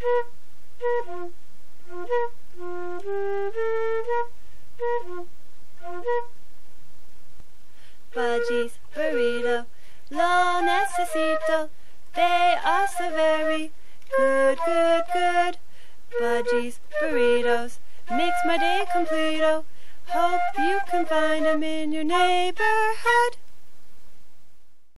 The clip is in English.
Budgie's burrito, lo necesito. They are so very good, good, good. Budgie's burritos makes my day completo. Hope you can find them in your neighborhood.